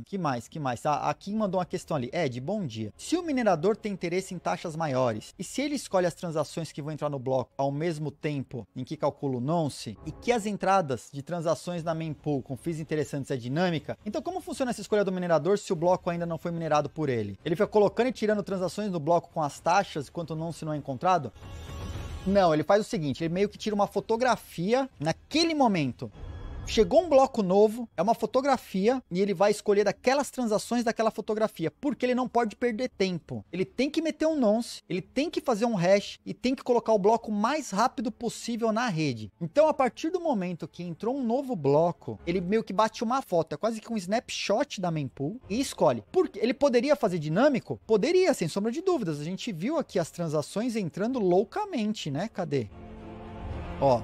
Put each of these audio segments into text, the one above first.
Que mais? Aqui mandou uma questão ali. Ed, bom dia. Se o minerador tem interesse em taxas maiores, e se ele escolhe as transações que vão entrar no bloco ao mesmo tempo em que calcula o nonce, e que as entradas de transações na mempool com fees interessantes é dinâmica, então como funciona essa escolha do minerador se o bloco ainda não foi minerado por ele? Ele fica colocando e tirando transações no bloco com as taxas enquanto o nonce não é encontrado? Não, ele faz o seguinte, ele meio que tira uma fotografia naquele momento. Chegou um bloco novo, é uma fotografia, e ele vai escolher daquelas transações daquela fotografia, porque ele não pode perder tempo. Ele tem que meter um nonce, ele tem que fazer um hash e tem que colocar o bloco mais rápido possível na rede. Então, a partir do momento que entrou um novo bloco, ele meio que bate uma foto, é quase que um snapshot da mempool e escolhe. Porque ele poderia fazer dinâmico? Poderia, sem sombra de dúvidas. A gente viu aqui as transações entrando loucamente, né? Cadê? Ó.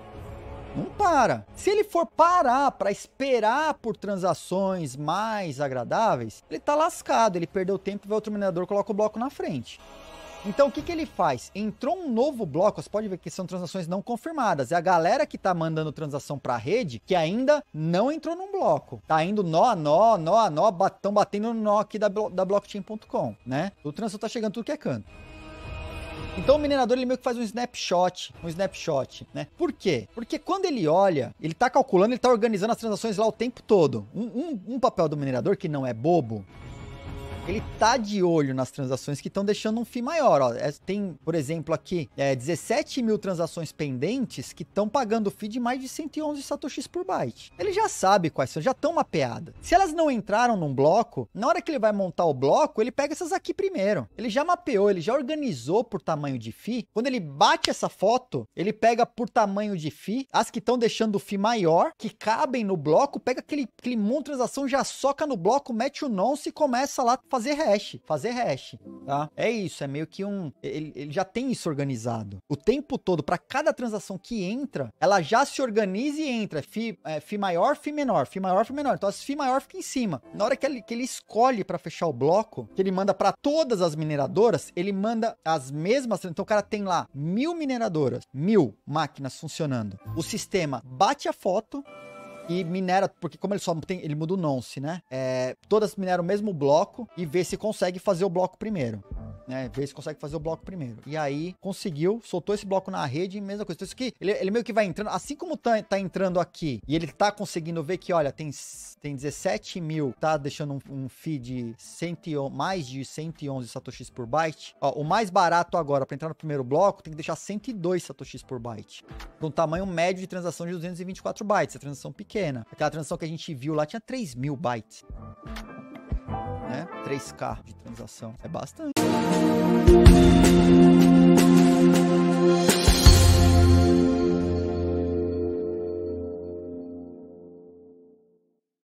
Não para. Se ele for parar para esperar por transações mais agradáveis, ele tá lascado. Ele perdeu tempo, vai outro minerador, coloca o bloco na frente. Então, o que ele faz? Entrou um novo bloco, você pode ver que são transações não confirmadas. É a galera que tá mandando transação para a rede que ainda não entrou num bloco. Tá indo nó a nó, estão batendo no nó aqui da blockchain.com, né? O transação tá chegando tudo que é canto. Então o minerador ele meio que faz um snapshot, né? Por quê? Porque quando ele olha, ele tá calculando, ele tá organizando as transações lá o tempo todo. Um papel do minerador que não é bobo, ele tá de olho nas transações que estão deixando um FII maior, ó. Tem, por exemplo, aqui, 17 mil transações pendentes que estão pagando FII de mais de 111 satoshis por byte. Ele já sabe quais são, já estão mapeadas. Se elas não entraram num bloco, na hora que ele vai montar o bloco, ele pega essas aqui primeiro. Ele já mapeou, ele já organizou por tamanho de FII. Quando ele bate essa foto, ele pega por tamanho de FII, as que estão deixando o FII maior, que cabem no bloco, pega aquele monte de transação, já soca no bloco, mete o nonce e começa lá fazer hash, tá? É isso, é meio que ele já tem isso organizado. O tempo todo, para cada transação que entra, ela já se organiza e entra. FII maior, FII menor, FII maior, FII menor. Então, as FII maior fica em cima. Na hora que ele escolhe para fechar o bloco, que ele manda para todas as mineradoras, ele manda as mesmas. Então, o cara tem lá 1000 mineradoras, 1000 máquinas funcionando. O sistema bate a foto e minera, porque como ele só tem, ele muda o nonce, né? Todas mineram o mesmo bloco e vê se consegue fazer o bloco primeiro, né? Vê se consegue fazer o bloco primeiro. E aí, conseguiu, soltou esse bloco na rede, mesma coisa. Então, isso aqui, ele meio que vai entrando, assim como tá entrando aqui, e ele tá conseguindo ver que, olha, tem 17 mil, tá deixando um FII de mais de 111 satoshis por byte. Ó, o mais barato agora, para entrar no primeiro bloco, tem que deixar 102 satoshis por byte. Com um tamanho médio de transação de 224 bytes, a transação pequena. Aquela transação que a gente viu lá tinha 3.000 bytes. Né? 3K de transação. É bastante.